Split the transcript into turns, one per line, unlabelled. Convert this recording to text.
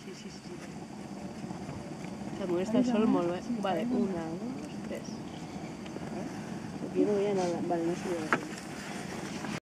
sí. Se molesta el sol molt bé. Vale, 1, 2, 3. Aquí no veia nada. Vale, no se ve.